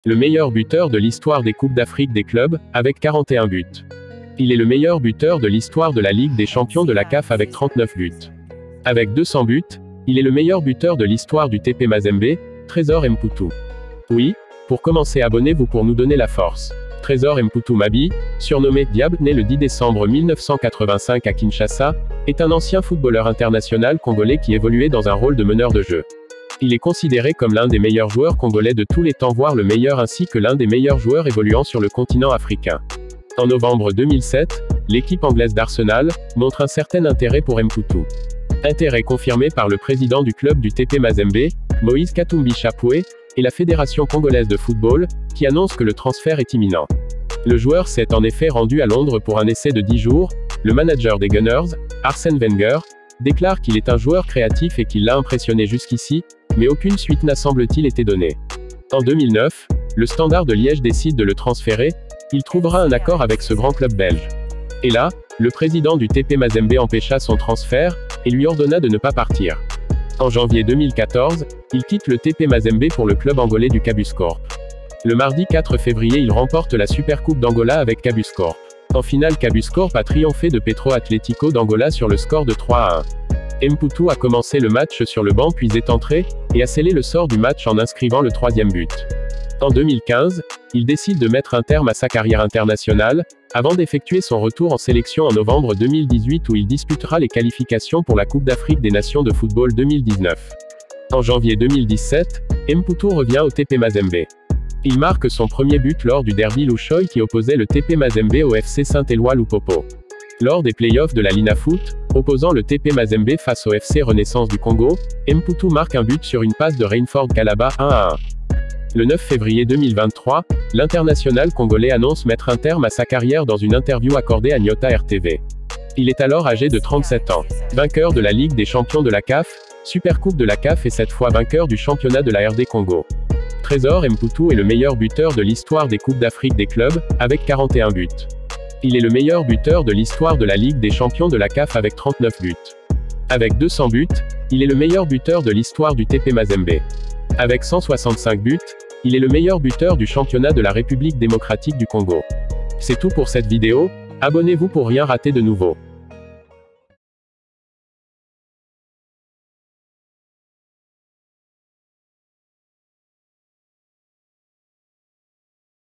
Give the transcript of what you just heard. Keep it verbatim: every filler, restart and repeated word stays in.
Le meilleur buteur de l'histoire des Coupes d'Afrique des clubs, avec quarante et un buts. Il est le meilleur buteur de l'histoire de la Ligue des champions de la C A F avec trente-neuf buts. Avec deux cents buts, il est le meilleur buteur de l'histoire du T P Mazembe, Trésor Mputu. Oui, pour commencer, abonnez-vous pour nous donner la force. Trésor Mputu Mabi, surnommé Diable, né le dix décembre mille neuf cent quatre-vingt-cinq à Kinshasa, est un ancien footballeur international congolais qui évoluait dans un rôle de meneur de jeu. Il est considéré comme l'un des meilleurs joueurs congolais de tous les temps, voire le meilleur, ainsi que l'un des meilleurs joueurs évoluant sur le continent africain. En novembre deux mille sept, l'équipe anglaise d'Arsenal montre un certain intérêt pour Mputu. Intérêt confirmé par le président du club du T P Mazembe, Moïse Katumbi Chapoué, et la Fédération congolaise de football, qui annonce que le transfert est imminent. Le joueur s'est en effet rendu à Londres pour un essai de dix jours. Le manager des Gunners, Arsène Wenger, déclare qu'il est un joueur créatif et qu'il l'a impressionné jusqu'ici, mais aucune suite n'a semble-t-il été donnée. En deux mille neuf, le Standard de Liège décide de le transférer. Il trouvera un accord avec ce grand club belge. Et là, le président du T P Mazembe empêcha son transfert, et lui ordonna de ne pas partir. En janvier deux mille quatorze, il quitte le T P Mazembe pour le club angolais du Cabuscorp. Le mardi quatre février, il remporte la Supercoupe d'Angola avec Cabuscorp. En finale, Cabuscorp a triomphé de Petro Atlético d'Angola sur le score de trois à un. Mputu a commencé le match sur le banc puis est entré, et a scellé le sort du match en inscrivant le troisième but. En deux mille quinze, il décide de mettre un terme à sa carrière internationale, avant d'effectuer son retour en sélection en novembre deux mille dix-huit où il disputera les qualifications pour la Coupe d'Afrique des Nations de football deux mille dix-neuf. En janvier deux mille dix-sept, Mputu revient au T P Mazembe. Il marque son premier but lors du derby Lushoï qui opposait le T P Mazembe au F C Saint-Éloi Lupopo. Lors des playoffs de la Linafoot, opposant le T P Mazembe face au F C Renaissance du Congo, Mputu marque un but sur une passe de Rainford Kalaba un à un. Le neuf février deux mille vingt-trois, l'international congolais annonce mettre un terme à sa carrière dans une interview accordée à Nyota R T V. Il est alors âgé de trente-sept ans. Vainqueur de la Ligue des champions de la C A F, Supercoupe de la C A F et cette fois vainqueur du championnat de la R D Congo. Trésor Mputu est le meilleur buteur de l'histoire des Coupes d'Afrique des clubs, avec quarante et un buts. Il est le meilleur buteur de l'histoire de la Ligue des champions de la C A F avec trente-neuf buts. Avec deux cents buts, il est le meilleur buteur de l'histoire du T P Mazembe. Avec cent soixante-cinq buts, il est le meilleur buteur du championnat de la République démocratique du Congo. C'est tout pour cette vidéo, abonnez-vous pour rien rater de nouveau.